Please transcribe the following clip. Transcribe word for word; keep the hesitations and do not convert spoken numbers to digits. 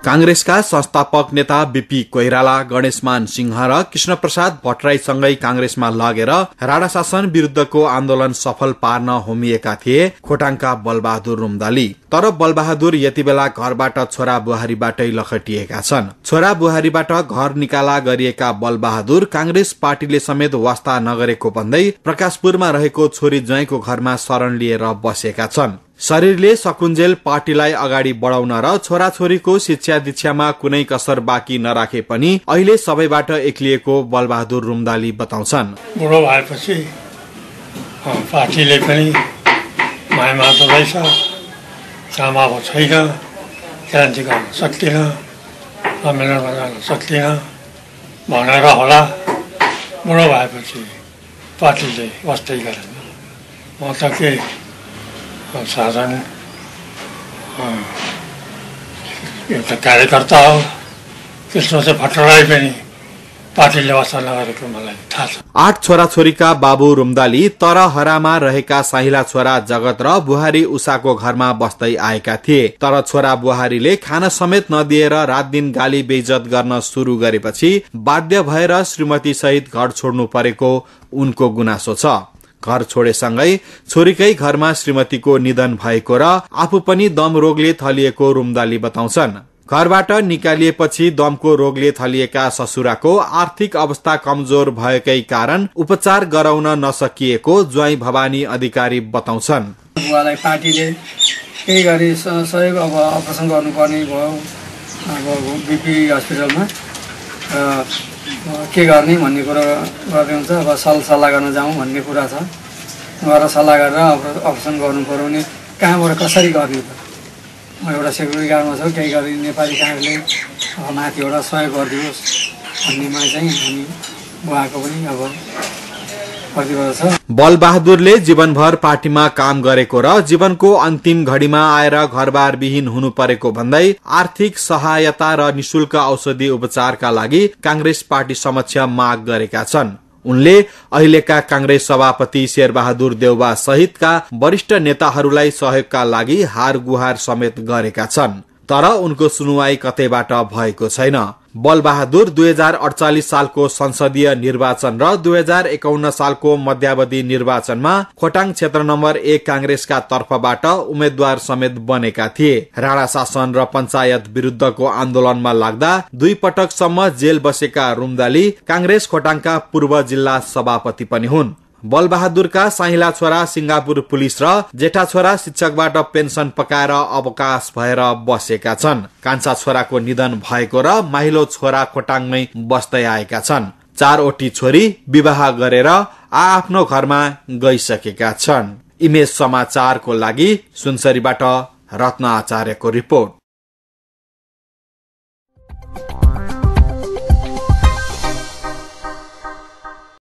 कांग्रेसका संस्थापक नेता बीपी कोइराला, गणेशमान सिंह र कृष्णप्रसाद भट्टराईसँगै कांग्रेसमा लगेर राणा शासन विरुद्धको आन्दोलन सफल पार्न होमिएका थिए खोटाङका बलबहादुर रुम्दाली। तर बलबहादुर यति बेला घरबाट छोरा बुहारीबाटै लखटिएका छन्। छोरा बुहारीबाट घर निकाला गरिएका बलबहादुर कांग्रेस पार्टीले समेत वास्ता नगरेको भन्दै प्रकाशपुरमा रहेको छोरी ज्वाइँको घरमा शरण लिएर बसेका छन्। शरीरले सकुन्जेल पार्टीलाई अगाडि बढाउन र छोराछोरीको शिक्षा दीक्षामा कुनै कसर बाँकी नराखे पनि अहिले सबैबाट एक्लिएको बलबहादुर रुम्दाली बताउँछन्। बुढो भएपछि पार्टीले पनि माया मार्दो रहेछ, काम अब छैन, क्रान्ति गर्न सक्दिन, सम्मेलनमा जान सक्दिन भनेर होला बुढो भएपछि पार्टीले वास्तै गरेन। म त के साधन एउटा कार्यकर्ता हो, त्यसमा चाहिँ भट्टराई पनि पार्टीले वास्ता नगरेको मलाई थाहा छ। आठ छोराछोरीका बाबु रुम्दाली तरहरामा रहेका साहिला छोरा जगत र बुहारी उषाको घरमा बस्दै आएका थिए। तर छोरा बुहारीले खाना समेत नदिएर रात दिन गाली बेइज्जत गर्न शुरू गरेपछि बाध्य भएर श्रीमती सहित घर छोड्नु परेको उनको गुनासो छ। घर छोडेसँगै छोरीकै घरमा श्रीमतीको निधन भएको र आफू पनि दम रोगले थलिएको रुम्दाली बताउँछन्। घरबाट निकालिएपछि दमको रोगले थलिएका ससुराको आर्थिक अवस्था कमजोर भएकै कारण उपचार गराउन नसकिएको ज्वाइँ भवानी अधिकारी बताउँछन्। बुवालाई पार्टीले केही गरी सहयोग अब अपरेसन गर्नुपर्ने भयो अब बीपी हस्पिटलमा, के गर्ने भन्ने कुरा गर्दै हुन्छ। अब सल्लाह गर्न जाउँ भन्ने कुरा छ, गएर सल्लाह गरेर अपरेसन गर्नु पर्यो भने कहाँबाट कसरी गर्ने त? म एउटा सेक्युरिटी गार्डमा छु, केही गरी नेपाली काङ्ग्रेसले माथिबाट सहयोग गरिदियोस् भन्नेमा चाहिँ हामी बुवाको पनि अब प्रतिबद्ध छ। बलबहादुरले जीवनभर पार्टीमा काम गरेको र जीवनको अन्तिम घडीमा आएर घरबार विहीन हुनु परेको भन्दै आर्थिक सहायता र निशुल्क औषधि उपचारका लागि कांग्रेस पार्टी समक्ष माग गरेका छन्। उनले अहिलेका कांग्रेस सभापति शेरबहादुर देउवा सहितका वरिष्ठ नेताहरूलाई सहयोगका लागि हार गुहार समेत गरेका छन्। तर उनको सुनुवाई कतैबाट भएको छैन। बलबहादुर दुई हजार अडचालिस सालको संसदीय निर्वाचन र दुई हजार एकाउन्न सालको मध्यावधि निर्वाचनमा खोटाङ क्षेत्र नम्बर एक कांग्रेसका तर्फबाट उम्मेद्वार समेत बनेका थिए। राणा शासन र पञ्चायत विरुद्धको आन्दोलनमा लाग्दा दुई पटकसम्म जेल बसेका रुम्दाली कांग्रेस खोटाङका पूर्व जिल्ला सभापति पनि हुन्। बलबहादुरका साहिला छोरा सिंगापुर पुलिस र जेठा छोरा शिक्षकबाट पेन्सन पकाएर अवकाश भएर बसेका छन्। कान्छा छोराको निधन भएको र माहिलो छोरा खोटाङमै बस्दै आएका छन्। चारवटी छोरी विवाह गरेर आआफ्नो घरमा गइसकेका छन्। इमेज समाचारको लागि सुनसरीबाट रत्न आचार्यको रिपोर्ट।